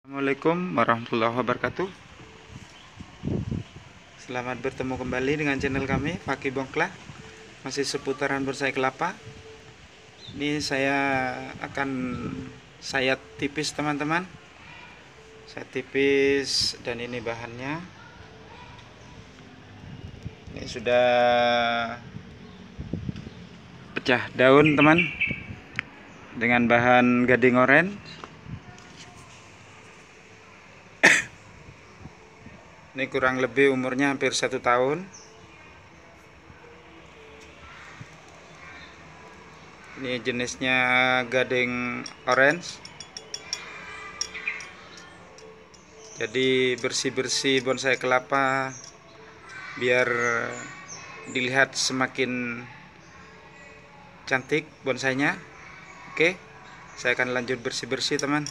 Assalamualaikum warahmatullahi wabarakatuh. Selamat bertemu kembali dengan channel kami Fakih Bongkla. Masih seputaran bonsai kelapa. Ini saya akan sayat tipis teman-teman. Sayat tipis dan ini bahannya. Ini sudah pecah daun teman, dengan bahan gading orange. Ini kurang lebih umurnya hampir 1 tahun. Ini jenisnya gading orange. Jadi bersih-bersih bonsai kelapa biar dilihat semakin cantik bonsainya. Oke, saya akan lanjut bersih-bersih teman.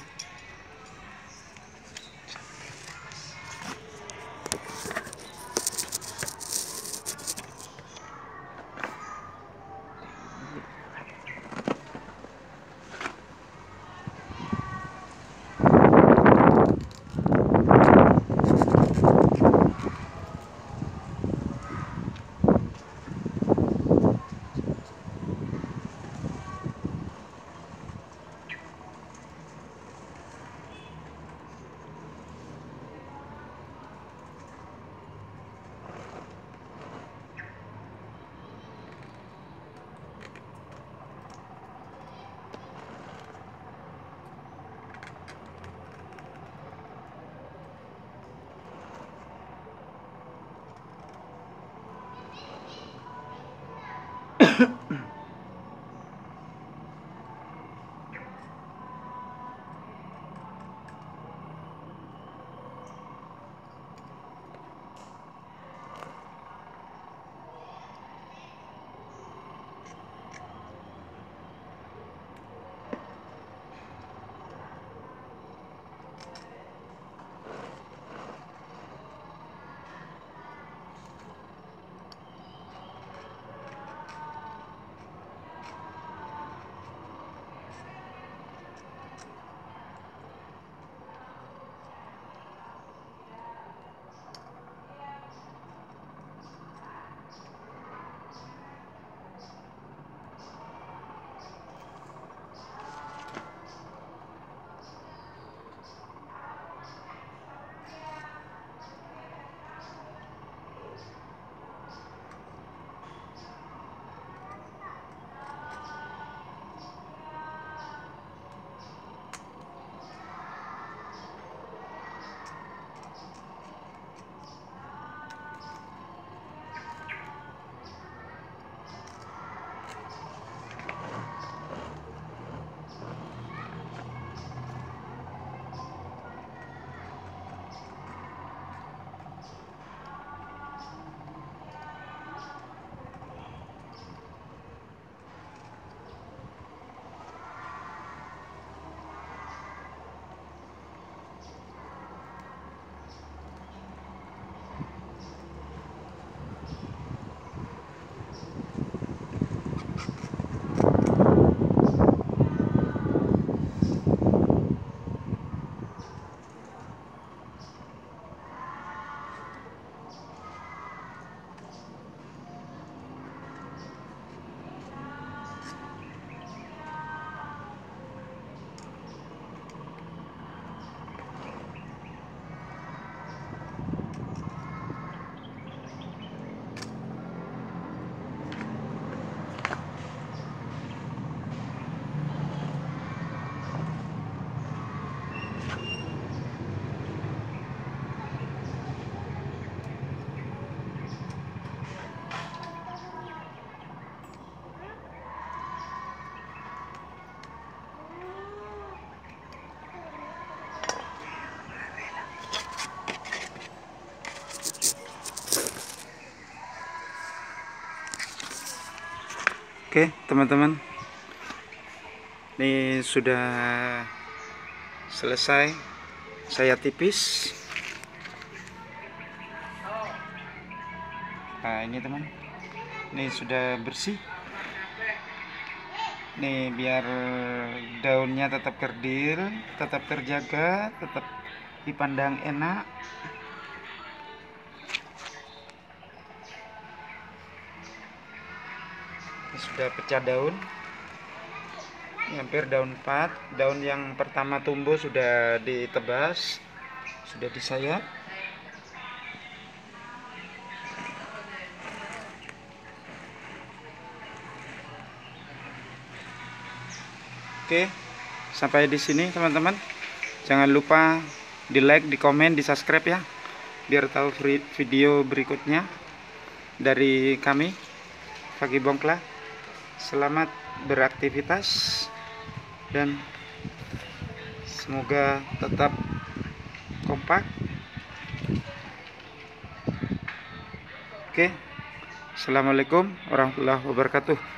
Oke teman-teman, ini sudah selesai saya tipis. Nah ini teman, ini sudah bersih. nih biar daunnya tetap kerdil, tetap terjaga, tetap dipandang enak. Sudah pecah daun, hampir daun 4. Daun yang pertama tumbuh sudah ditebas, sudah disayat. Oke, sampai di sini teman-teman. Jangan lupa di like, di komen, di subscribe ya, biar tahu video berikutnya dari kami Fakih Bongkla. Selamat beraktivitas dan semoga tetap kompak. Oke, assalamualaikum warahmatullahi wabarakatuh.